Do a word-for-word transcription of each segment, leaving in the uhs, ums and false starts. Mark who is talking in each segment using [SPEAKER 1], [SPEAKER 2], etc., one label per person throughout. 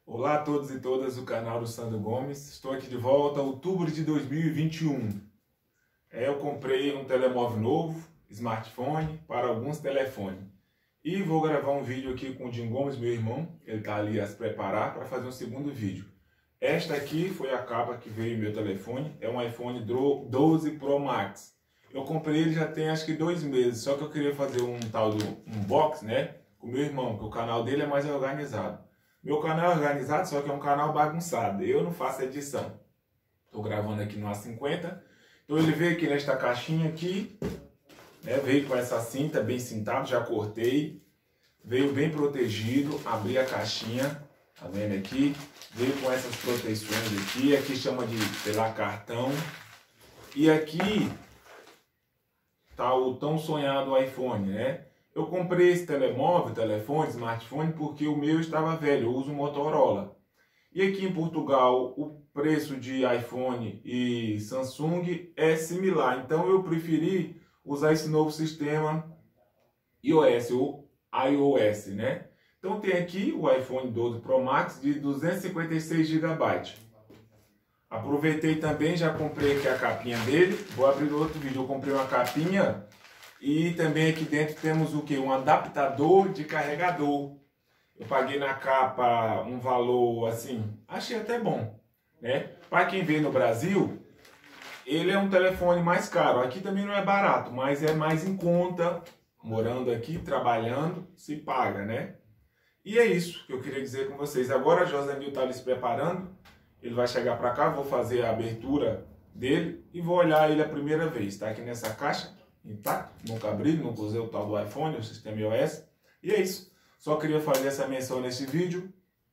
[SPEAKER 1] Olá a todos e todas do canal do Sandro Gomes. Estou aqui de volta, outubro de dois mil e vinte e um. É, eu comprei um telemóvel novo, smartphone, para alguns telefones. E vou gravar um vídeo aqui com o Jim Gomes, meu irmão. Ele está ali a se preparar para fazer um segundo vídeo. Esta aqui foi a capa que veio meu telefone. É um iPhone doze Pro Max. Eu comprei ele já tem acho que dois meses. Só que eu queria fazer um tal do unboxing, né? Com meu irmão, porque o canal dele é mais organizado. Meu canal é organizado, só que é um canal bagunçado. Eu não faço edição. Estou gravando aqui no A cinquenta. Então ele veio aqui nesta caixinha aqui. Né? Veio com essa cinta bem cintado, já cortei. Veio bem protegido. Abri a caixinha. Tá vendo aqui? Veio com essas proteções aqui. Aqui chama de, sei lá, cartão. E aqui tá o tão sonhado iPhone, né? Eu comprei esse telemóvel, telefone, smartphone, porque o meu estava velho, eu uso Motorola. E aqui em Portugal, o preço de iPhone e Samsung é similar. Então eu preferi usar esse novo sistema iOS, ou iOS, né? Então tem aqui o iPhone doze Pro Max de duzentos e cinquenta e seis gigabytes. Aproveitei também, já comprei aqui a capinha dele. Vou abrir outro vídeo, eu comprei uma capinha. E também aqui dentro temos o que? Um adaptador de carregador. Eu paguei na capa um valor assim, achei até bom, né? Para quem vê no Brasil, ele é um telefone mais caro. Aqui também não é barato, mas é mais em conta. Morando aqui, trabalhando, se paga, né? E é isso que eu queria dizer com vocês. Agora a Josanil está ali se preparando. Ele vai chegar para cá, vou fazer a abertura dele e vou olhar ele a primeira vez. Está aqui nessa caixa. Intacto, nunca abri, nunca usei o tal do iPhone, o sistema iOS. E é isso. Só queria fazer essa menção nesse vídeo.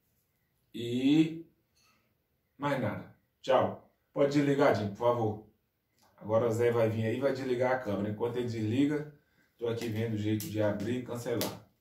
[SPEAKER 1] E mais nada. Tchau. Pode desligar, Jim, por favor. Agora o Zé vai vir aí e vai desligar a câmera. Enquanto ele desliga, estou aqui vendo o jeito de abrir e cancelar.